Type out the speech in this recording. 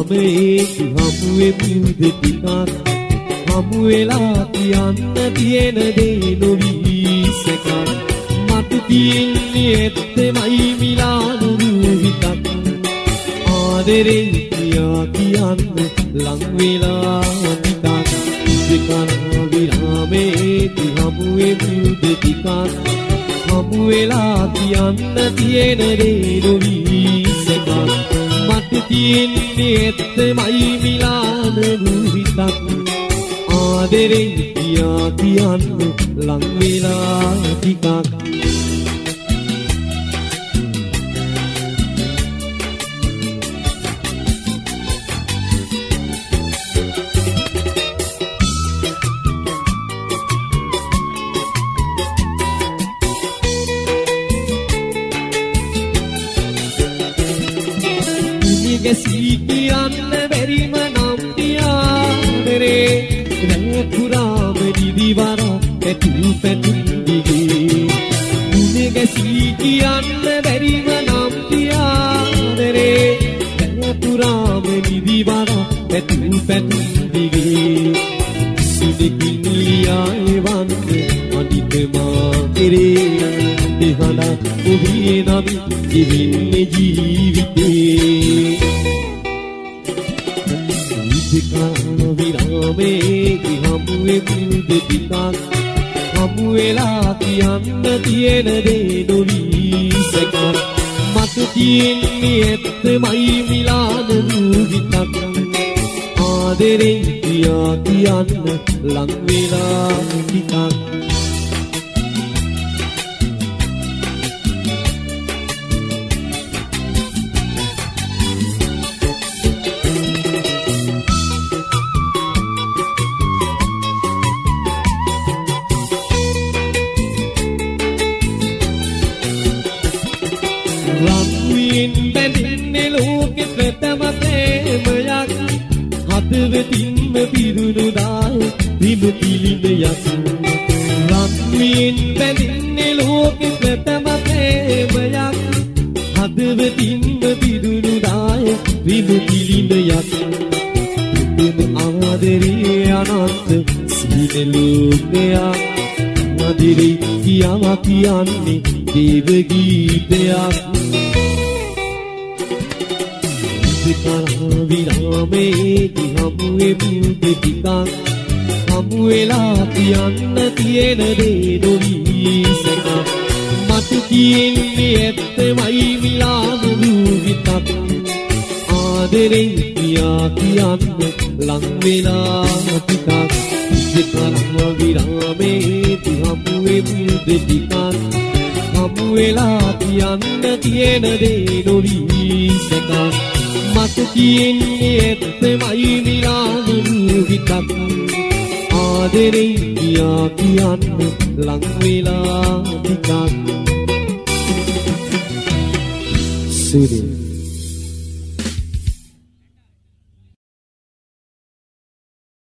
විරාමයේ හමුවේ පුද ටිකක් හමු වෙලා කියන්න තියෙන දේ නොවී සැකක් මට තියෙන්නේ ඇත්තමයි මිලානුරු හිතක් ආදරේ කියා කියන්න ලං වෙලා ටිකක් දෙකන විරාමයේ හමුවේ පුද ටිකක් හමු වෙලා කියන්න තියෙන දේ නොවී සැකක් මට තියෙන්නේ ඇත්තමයි මිලානුරු හිතක් ආදරේ කියා කියන්න ලං වෙලා ටිකක් ගැසී කියන්න බැරිම නම් තියාදරේ රැ පුරාම දිවිවර පැටු පැටු දිගේ මුනේ ගැසී කියන්න බැරිම නම් තියාදරේ රැ පුරාම දිවිවර පැටු පැටු දිගේ සිදකිනියා එවන්නේ අනිතමා කෙරේ දෙහලා ඔබේ නම් ජීවින්නේ ජීවිතේ විකාන විරාමයේ හමුවේ පුද ටිකක් හමු වෙලා කියන්න තියෙන දේ නොවී සැකක් මට තියෙන්නේ ඇත්තමයි මිලානුරු හිතක් ආදරේ කියා කියන්න ලං වෙලා ටිකක් රන්වින් බැඳින්නේ ලෝකෙ ප්‍රථම ප්‍රේමයක් හදවතින්ම පිරුණු දාය විමුතිලිනයක් රන්වින් බැඳින්නේ ලෝකෙ ප්‍රථම ප්‍රේමයක් හදවතින්ම පිරුණු දාය විමුතිලිනයක් තුන් ආදරේ අනන්ත සීල ලෝකයක් ආදරේ කියා කියන්නේ දේව ගීතයක් විරාමයේ හමුවේ පුද ටිකක් හමු වෙලා කියන්න තියෙන දේ නොවී සැකක් මට තියෙන්නේ ඇත්තමයි මිලානුරු හිතක් ආදරේ කියා කියන්න ලං වෙලා ටිකක් දෙකන විරාමයේ හමුවේ පුද ටිකක් හමු වෙලා කියන්න තියෙන දේ නොවී සැකක් මට තියෙන්නේ ඇත්තමයි මිලානුරු හිතක් ආදරේ කියා කියන්න ලං වෙලා ටිකක් සුදේ